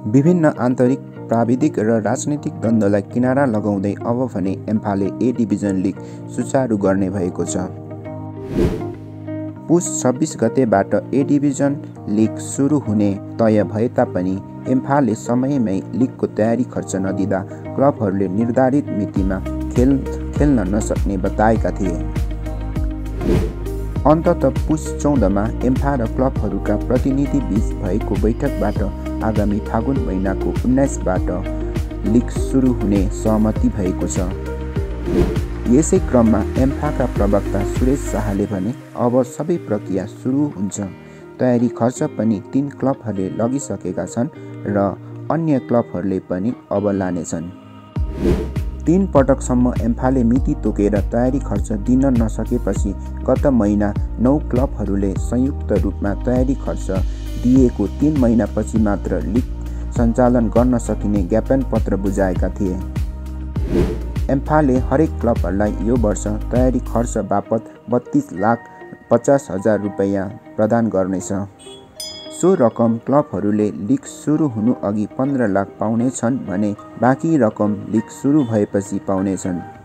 विभिन्न आन्तरिक, प्राविधिक र राजनीतिक द्वन्द्वलाई किनारा लगाउँदै अब भने एम्फाले ए डिभिजन लिग सुचारू गर्ने भएको छ। पुस 26 गतेबाट ए डिभिजन लिग सुरु हुने तय भए तापनि एम्फाले समयमै लिगको तयारी खर्च नदिँदा क्लबहरूले निर्धारित मितिमा खेल्न नसक्ने बताएका थिए। अन्ततः पुस 14 मा एम्फा र क्लबहरूका प्रतिनिधि बीच भएको बैठकबाट आगामी फागुन महिनाको 19 बाट लिग सुरु हुने सहमति भएको छ। यसै क्रममा एम्फाका प्रवक्ता सुरेश शाहले भने अब सबै प्रक्रिया सुरु हुन्छ। तयारी खर्च पनि 3 क्लबहरूले लगिसकेका छन् र अन्य क्लबहरूले पनि अब लानेछन्। 3 पटकसम्म एम्फाले मिति तोकेर तयारी खर्च दिन नसकेपछि गत महिना 9 क्लबहरूले संयुक्त रूपमा तयारी खर्च दिएको 3 महिनापछि मात्र लिग सञ्चालन गर्न सकिने ज्ञापन पत्र बुझाएका थिए। एम्फाले हरेक क्लबहरूलाई यो वर्ष तयारी खर्च बापत 32,50,000 रुपैयाँ प्रदान गर्नेछ। सो रकम क्लबहरूले लिग सुरु हुनु अघि 15 लाख पाउनेछन् भने बाँकी रकम लिग सुरु भएपछि पाउनेछन्।